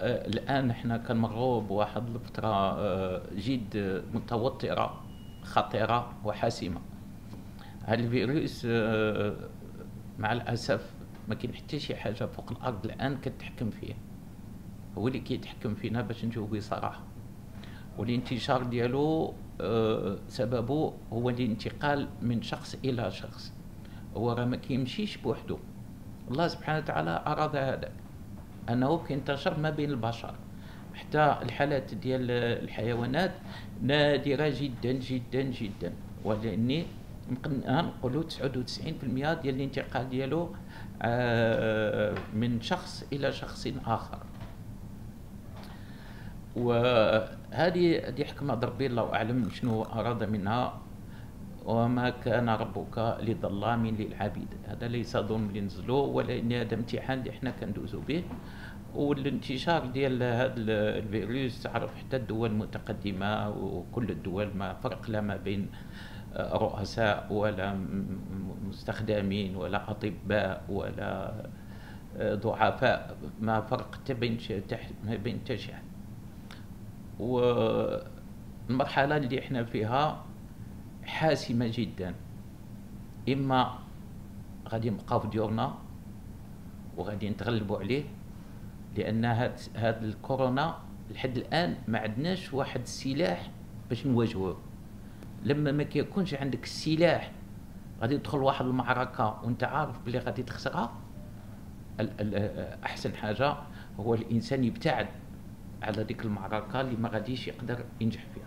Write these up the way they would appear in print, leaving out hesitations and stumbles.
الآن احنا كنمروا بواحد الفترة جد متوترة خطيرة وحاسمة. هذا الفيروس مع الأسف ما كاين حتى شي حاجة فوق الأرض الآن كتحكم فيه، هو اللي كيتحكم فينا باش نجاوب بصراحة. والانتشار ديالو سببه هو الانتقال من شخص إلى شخص، هو راه ما كيمشيش بوحدو. الله سبحانه وتعالى أراد هذا، أنه كينتشر ما بين البشر. حتى الحالات ديال الحيوانات نادرة جدا جدا جدا، ولاني يمكن نقولوا 99% ديال الانتقال ديالو من شخص إلى شخص آخر. وهذه حكمة ربي، الله أعلم شنو أراد منها. وما كان ربك لظلام للعبيد، هذا ليس ظلم اللي نزلو، ولكن هذا امتحان اللي حنا كندوزو به. والانتشار ديال هذا الفيروس تعرف حتى الدول المتقدمة وكل الدول ما فرق لا ما بين رؤساء ولا مستخدمين ولا أطباء ولا ضعفاء، ما فرق ما بين تشع. والمرحلة اللي احنا فيها حاسمة جدا، إما غادي نبقاو في ديورنا وغادي نتغلبوا عليه، لأن هاد الكورونا لحد الآن ما عندناش واحد السلاح باش نواجهوه. لما ما كيكونش عندك السلاح غادي تدخل واحد المعركة وانت عارف بلي غادي تخسرها، أحسن حاجة هو الإنسان يبتعد على ديك المعركة اللي ما غاديش يقدر ينجح فيها.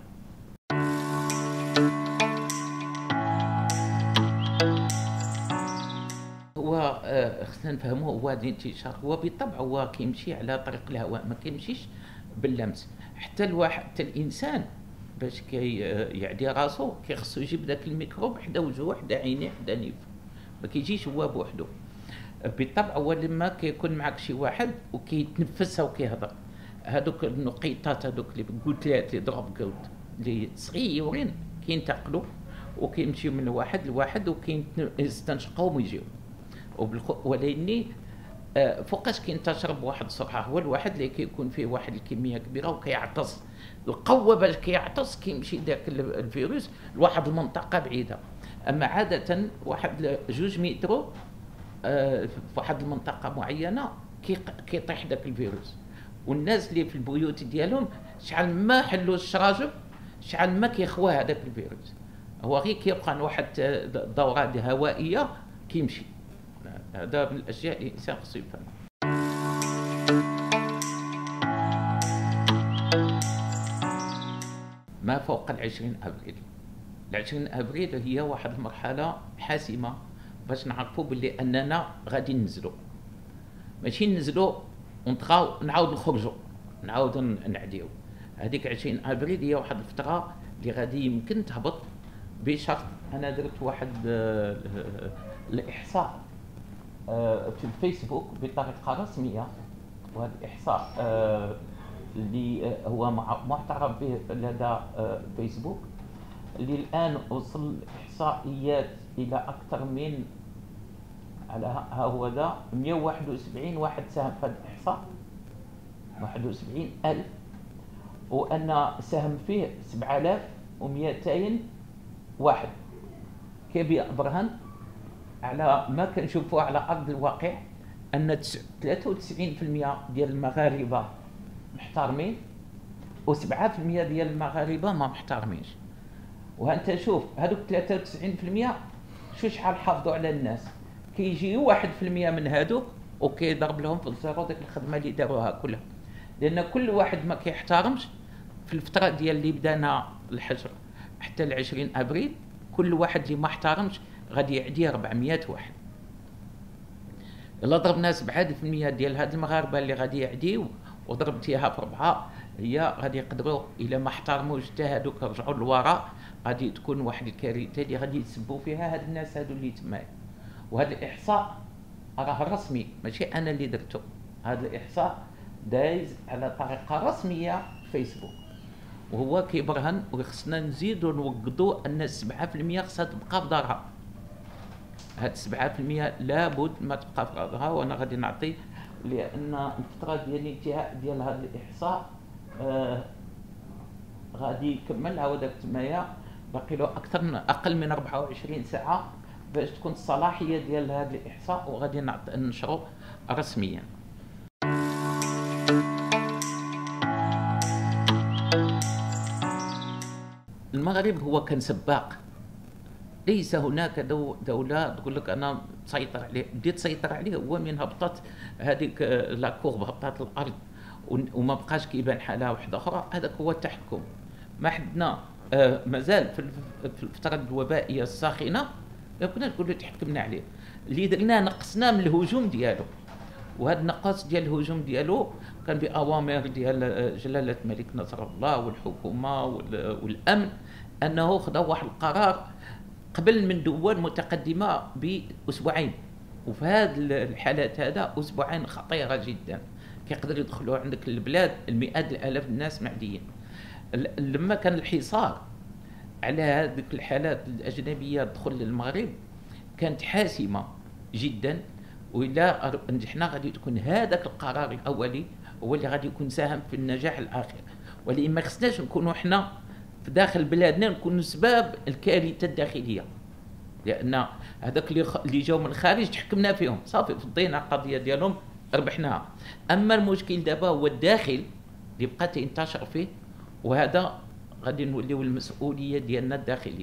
هو خصنا نفهموا، هو هذا الانتشار هو بالطبع هو كيمشي على طريق الهواء، ما كيمشيش باللمس. حتى الواحد حتى الانسان باش يعدي راسو كيخصو يجيب داك الميكروب حدا وجهه حدا عينيه حدا نيف، ما كيجيش هو بوحدو. بالطبع هو لما كيكون معك شي واحد وكيتنفسها وكيهضر، هذوك النقيطات هذوك اللي قلت لي دروب كوت اللي صغيورين كينتقلوا وكيمشيو من واحد لواحد وكيستنشقوا ويجيو. ولاني فوقاش كينتشر بواحد السرعه، هو الواحد اللي كيكون فيه واحد الكميه كبيره وكيعطس، القوه باش كيعطس كيمشي داك الفيروس لواحد المنطقه بعيده. اما عاده واحد 2 متر في واحد المنطقه معينه كيطيح داك الفيروس. والناس اللي في البيوت ديالهم شحال ما حلوا الشراجم شحال ما كيخوى هذاك الفيروس، هو غير كيبقى واحد دورات هوائيه كيمشي. هذا من الاشياء اللي الانسان خصو يفهمها. ما فوق 20 ابريل. 20 ابريل هي واحد المرحله حاسمه باش نعرفوا باللي اننا غادي ننزلوا، ماشي ننزلوا ونطغاو نعاود نخرجوا نعاود نعديو. هذيك 20 ابريل هي واحد الفتره اللي غادي يمكن تهبط بشرط. انا درت واحد الاحصاء في الفيسبوك بطريقه رسميه، وهذا الاحصاء اللي هو معترف به لدى فيسبوك، اللي الان وصل احصائيات الى اكثر من على ها هو ذا 171 واحد ساهم في هذا الاحصاء، 71,000، وان ساهم فيه 7,200 واحد. كيبرهن على ما كنشوفوه على ارض الواقع ان 93% ديال المغاربه محترمين و7% ديال المغاربه ما محترمينش. وانت شوف هذوك 93% شو شحال حافظوا على الناس، كيجيو 1% من هذوك وكيضرب لهم في الزيرو ديك الخدمه اللي داروها كلها. لان كل واحد ما كيحترمش في الفتره ديال اللي بدانا الحجر حتى 20 ابريل، كل واحد اللي ما احترمش غادي يعدي 400 واحد. الا ضربنا 7% ديال هاد المغاربه اللي غادي يعديو وضربتيها في 4، هي غادي يقدروا الا ما احترموش حتى هادوك رجعوا للوراء، غادي تكون واحد الكارثه اللي غادي يتسبوا فيها هاد الناس هادو اللي تما. وهذا الاحصاء راه رسمي، ماشي انا اللي درته، هذا الاحصاء دايز على طريقه رسميه في فيسبوك، وهو كيبرهن. وخصنا نزيدوا نوقدوا ان 7% خصها تبقى في دارها. هاد 7% لابد ما تبقى في دارها. وانا غادي نعطي لان الفتره ديال الانتهاء ديال هذا الاحصاء غادي يكملها، وداك تمايا باقي له اقل من 24 ساعه باش تكون الصلاحيه ديال هذا الاحصاء، وغادي ننشروا رسميا. المغرب هو كان سباق، ليس هناك دولة تقول لك أنا تسيطر عليه، بديت تسيطر عليه هو من هبطت هذيك لاكورب، هبطت الأرض وما بقاش كيبان حالة واحدة أخرى. هذاك هو التحكم. ما حدنا مازال في الفترة الوبائية الساخنة ما كناش نقولوا تحكمنا عليه. اللي درناه نقصناه من الهجوم ديالو، وهذا النقص ديال الهجوم ديالو كان بأوامر ديال جلالة الملك نصر الله والحكومة والأمن، أنه خذوا واحد القرار قبل من دول متقدمة بأسبوعين. وفي هذه الحالات هذا أسبوعين خطيرة جدا، كيقدر يدخلوا عندك البلاد المئات الآلاف الناس معديين. لما كان الحصار على هذه الحالات الأجنبية تدخل للمغرب كانت حاسمة جدا، وإلا نجحنا غادي تكون هذاك القرار الأولي هو اللي غادي يكون ساهم في النجاح الآخر. ولكن ما خصناش نكونوا حنا في داخل بلادنا نكونوا سباب الكارثة الداخلية، لأن هذاك اللي جاوا من الخارج تحكمنا فيهم صافي، فضينا القضية ديالهم ربحناها. أما المشكل دابا هو الداخل اللي بقى تنتشر فيه، وهذا غادي نوليو المسؤولية ديالنا الداخلية.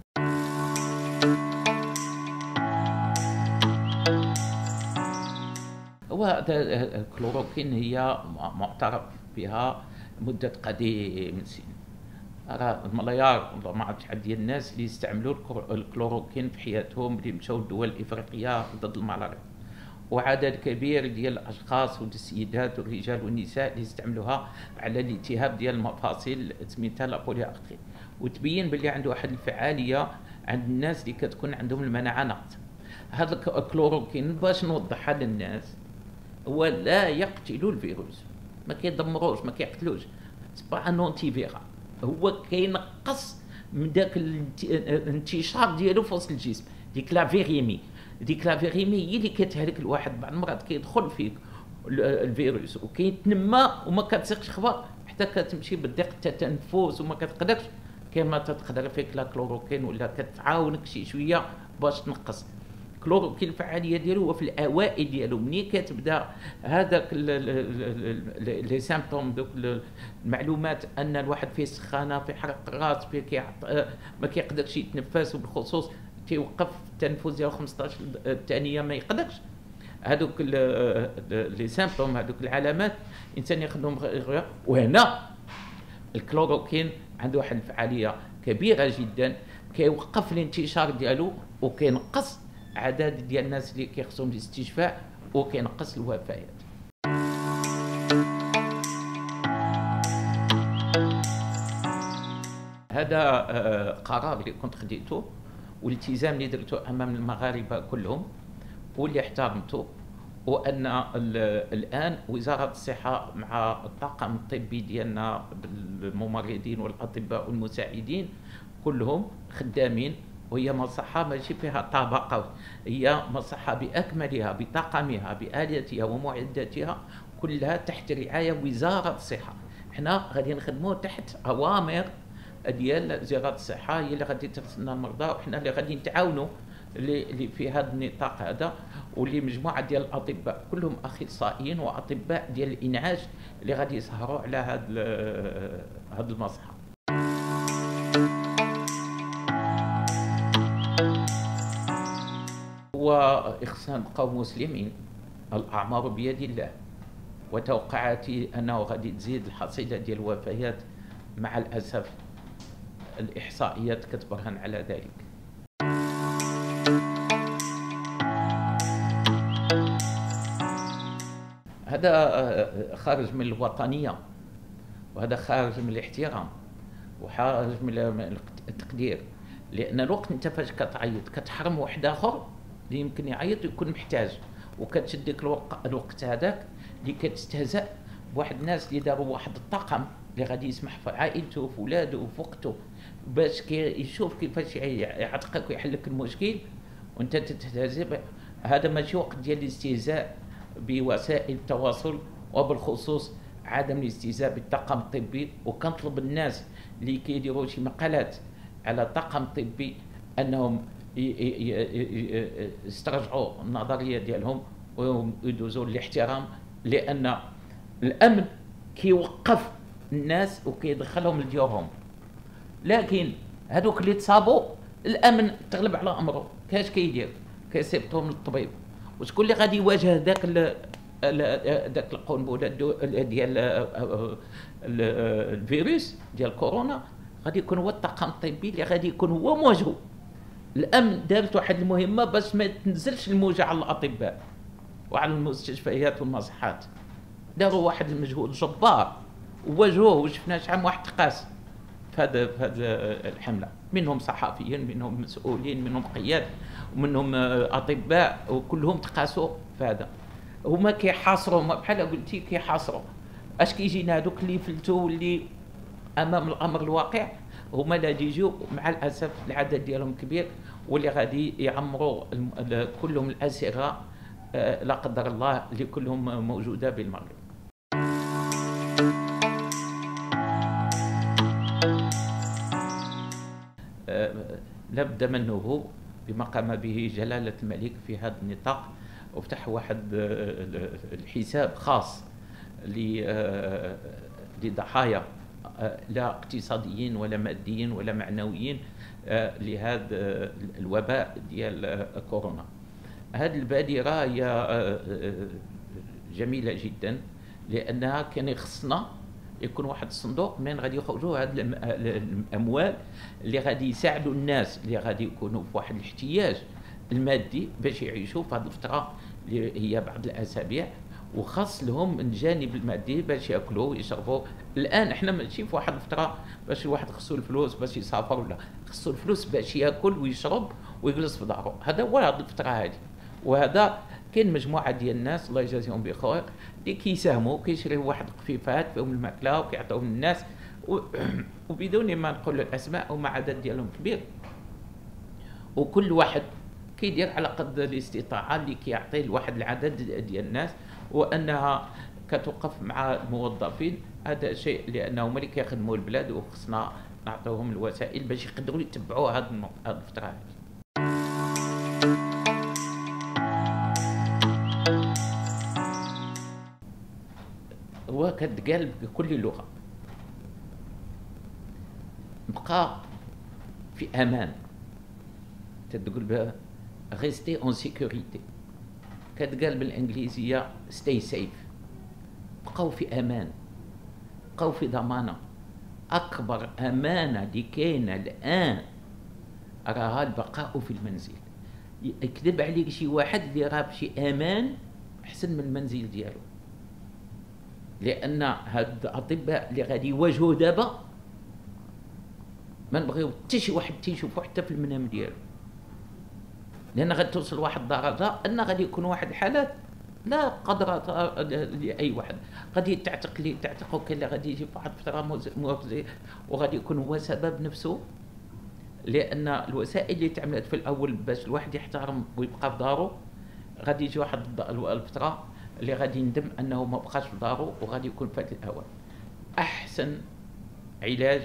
هو الكلوروكين هي معترف بها مدة قديم من سنين. راه المليار ما عرفتش شحال ديال الناس اللي يستعملوا الكلوروكين في حياتهم اللي مشاو لدول افريقيه ضد الملاريا، وعدد كبير ديال الاشخاص والسيدات والرجال والنساء اللي يستعملوها على الالتهاب ديال المفاصل سميتها لابوليارتري، وتبين باللي عنده واحد الفعاليه عند الناس اللي كتكون عندهم المناعه ناقصه. هذا الكلوروكين باش نوضحها للناس هو لا يقتل الفيروس، ما كيدمروش ما كيقتلوش، سبا ان انتي فيرال، هو كينقص من داك الانتشار ديالو في وسط الجسم. ديك لا فيريمي هي اللي كتهلك الواحد. بعض المرات كيدخل فيك الفيروس وكيتنمى وما كتسيقش خبر، حتى كتمشي بالضيق التنفس وما كتقدرش، كما تقدر فيك لا كلوروكين ولا كتعاونك شي شويه باش تنقص. الكلوروكين الفعاليه ديالو هو في الاوائل ديالو، ملي كتبدا هذاك لي سيمبتوم، دوك المعلومات ان الواحد فيه سخانه، فيه حرق الراس، فيه ما كيقدرش يتنفس، وبالخصوص كيوقف التنفس ديالو 15 ثانيه ما يقدرش. هذوك لي سيمبتوم، هذوك العلامات الانسان ياخذهم. وهنا الكلوروكين عنده واحد الفعاليه كبيره جدا، كيوقف الانتشار ديالو وكينقص عدد ديال الناس اللي كيخصهم الاستشفاء وكينقص الوفيات. هذا قرار اللي كنت خديته والالتزام اللي درته امام المغاربه كلهم واللي احترمته، وان الان وزاره الصحه مع الطاقم الطبي ديالنا بالممرضين والاطباء والمساعدين كلهم خدامين، وهي مصحة ماشي فيها طبقة، هي مصحة بأكملها بطاقمها بآلياتها ومعداتها كلها تحت رعاية وزارة الصحة. حنا غادي نخدموا تحت أوامر ديال وزارة الصحة، هي اللي غادي ترسلنا المرضى، وحنا اللي غادي نتعاونوا اللي في هذا النطاق هذا، واللي مجموعة ديال الأطباء كلهم أخصائيين وأطباء ديال الإنعاش اللي غادي يسهروا على هذا المصحة. وإخصان قوم مسلمين، الأعمار بيد الله، وتوقعاتي أنه غادي تزيد الحصيلة ديال الوفيات، مع الأسف الإحصائيات كتبرهن على ذلك. هذا خارج من الوطنية، وهذا خارج من الاحترام، وخارج من التقدير، لأن الوقت أنت فاش كتعيط كتحرم واحد آخر اللي يمكن يعيط ويكون محتاج، وكتشد ديك الوقت هذاك اللي كتستهزأ بواحد الناس اللي داروا واحد الطاقم اللي غادي يسمح في عائلته في ولادو وفي وقته باش يشوف كيفاش يعتقك ويحل لك المشكل، وانت تستهزئ. هذا ماشي وقت ديال الاستهزاء بوسائل التواصل، وبالخصوص عدم الاستهزاء بالطاقم الطبي. وكنطلب الناس اللي كيديروا شي مقالات على الطاقم الطبي انهم يسترجعوا النظريه ديالهم ويدوزوا الاحترام، لان الامن كيوقف الناس وكيدخلهم لديورهم. لكن هذوك اللي تصابوا الامن تغلب على امره، كاش كيدير؟ كيصيفطهم للطبيب. وشكون اللي غادي يواجه ذاك القنبله ديال الفيروس ديال كورونا؟ غادي يكون هو الطاقم الطبي اللي غادي يكون هو مواجهه. الامن دارت واحد المهمه باش ما تنزلش الموجه على الاطباء وعلى المستشفيات والمصحات. داروا واحد المجهود جبار وواجهوه، وشفنا شحال من واحد تقاس في هذا الحمله، منهم صحفيين، منهم مسؤولين، منهم قياد، ومنهم اطباء، وكلهم تقاسوا في هذا. هما كيحاصروا بحال قلتي، كيحاصروا. اش كيجينا هذوك اللي فلتوا واللي امام الامر الواقع؟ هما اللي غادي يجيو مع الاسف العدد ديالهم كبير، واللي غادي يعمروا كلهم الاسره لا قدر الله اللي كلهم موجوده بالمغرب. لابد منه بما قام به جلالة الملك في هذا النطاق، وفتح واحد الحساب خاص لضحايا لا اقتصاديين ولا ماديين ولا معنويين لهذا الوباء ديال كورونا. هذه البادرة هي جميلة جدا، لأنها كان يخصنا يكون واحد الصندوق من غادي يخرجوا هاد الاموال اللي غادي يساعدوا الناس اللي غادي يكونوا في واحد الاحتياج المادي باش يعيشوا في هذه الفتره اللي هي بعض الاسابيع، وخاص لهم الجانب المادي باش ياكلوا ويشربوا. الان احنا ماشي في واحد الفتره باش الواحد خصو الفلوس باش يسافر، ولا خصو الفلوس باش ياكل ويشرب ويجلس في داره. هذا هو هذه الفتره هذه. وهذا كاين مجموعه ديال الناس الله يجازيهم بخير اللي كيساهموا، كيشريو واحد القفيفات فيهم الماكله وكيعطيوهم للناس وبدون ما نقول الاسماء، ومع عدد ديالهم كبير، وكل واحد كيدير على قد الاستطاعه اللي كيعطي لواحد العدد ديال الناس، وانها كتوقف مع الموظفين. هذا شيء لانه هما اللي كيخدموا البلاد، وخصنا نعطيوهم الوسائل باش يقدروا يتبعوا هذه الفتره هذه. هو كتقال بكل لغه، بقى في امان، تقول بها ريستي اون سيكوريتي، كتقال بالانجليزيه ستي سيف. بقاو في امان، بقاو في ضمانه. اكبر امانه اللي كاينه الان راها البقاء في المنزل. يكذب عليك شي واحد اللي راه بشي امان احسن من المنزل ديالو، لان هاد الاطباء اللي غادي يواجهوا دابا ما نبغيو حتى شي واحد تيشوفو حتى في المنام ديالو، لان غادي توصل واحد الدرجه ان غادي يكون واحد الحالات لا قدر لاي واحد، غادي تعتقوا كاين اللي غادي يجي في واحد الفتره موفزه وغادي يكون هو سبب نفسه، لان الوسائل اللي تعملت في الاول باش الواحد يحترم ويبقى في داره، غادي يجي واحد الفتره اللي غادي يندم انه ما بقاش في داره، وغادي يكون فات الاوان. احسن علاج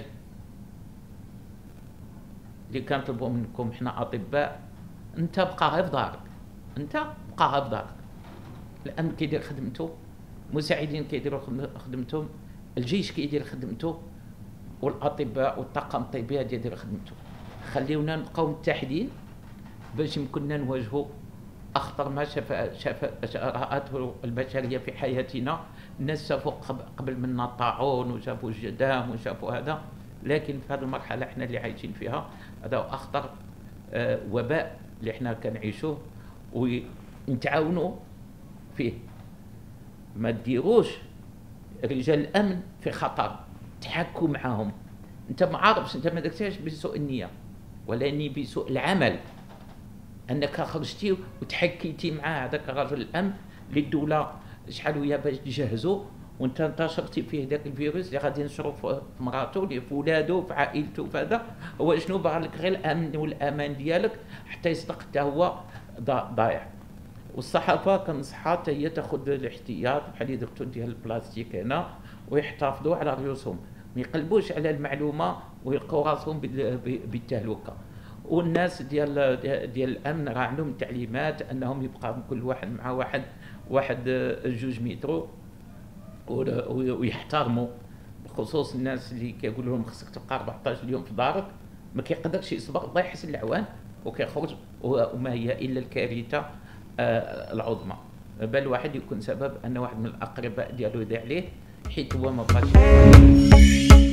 اللي كنطلبوا منكم حنا اطباء، انت بقى غير في دارك، انت بقى غير في دارك. الامن كيدير خدمته، المساعدين كيديروا خدمتهم، الجيش كيدير خدمته، والاطباء والطاقم الطبي غادي يدير خدمته. خليونا نبقاو متحدين باش يمكننا نواجهوا اخطر ما رأته البشريه في حياتنا. الناس شافوا قبل منا الطاعون، وشافوا الجذام، وشافوا هذا، لكن في هذه المرحله احنا اللي عايشين فيها هذا اخطر وباء اللي احنا كنعيشوه، ونتعاونوا فيه. ما ديروش رجال الامن في خطر، تحكوا معاهم. انت ما عارفش، انت ما درتيش بسوء النيه ولاني بسوء العمل، انك خرجتي وتحكيتي مع هذاك رجل الامن للدوله شحال ويا باش تجهزوا، وانت انتشرتي فيه ذاك الفيروس اللي غادي ينشروا في مراته، في ولادو، في عائلته، في هذا. هو شنو باغي لك؟ غير الامن والامان ديالك حتى يصدق حتى هو ضايع. والصحافه كنصحها حتى هي تاخذ الاحتياط بحال اللي درتو ديال البلاستيك هنا، ويحتفظوا على رؤوسهم، ما يقلبوش على المعلومه ويلقوا راسهم بالتهلكه. والناس ديال الامن راه عندهم تعليمات انهم يبقى كل واحد مع واحد 2 متر، ويحترموا، بخصوص الناس اللي كيقول لهم خصك تبقى 14 يوم في دارك، ما كيقدرش يصبر، الله يحسن العوان وكيخرج، وما هي الا الكارثه العظمى. بل واحد يكون سبب ان واحد من الاقرباء ديالو يضيع عليه، حيت هو ما بقاش